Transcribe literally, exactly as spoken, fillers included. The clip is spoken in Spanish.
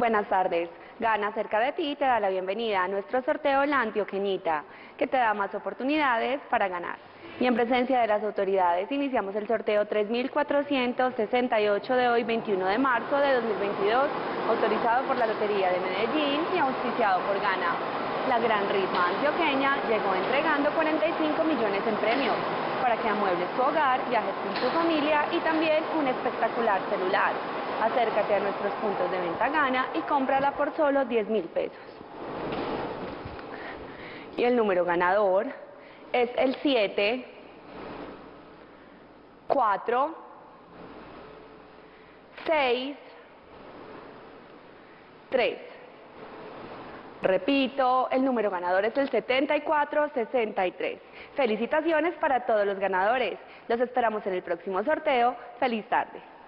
Buenas tardes. Gana cerca de ti te da la bienvenida a nuestro sorteo La Antioqueñita, que te da más oportunidades para ganar. Y en presencia de las autoridades iniciamos el sorteo tres mil cuatrocientos sesenta y ocho de hoy, veintiuno de marzo de dos mil veintidós, autorizado por la Lotería de Medellín y auspiciado por Gana. La gran rifa antioqueña llegó entregando cuarenta y cinco millones en premios para que amuebles tu hogar, viajes con tu familia y también un espectacular celular. Acércate a nuestros puntos de venta Gana y cómprala por solo diez mil pesos. Y el número ganador es el siete, cuatro, seis, tres. Repito, el número ganador es el setenta y cuatro sesenta y tres. Felicitaciones para todos los ganadores. Los esperamos en el próximo sorteo. ¡Feliz tarde!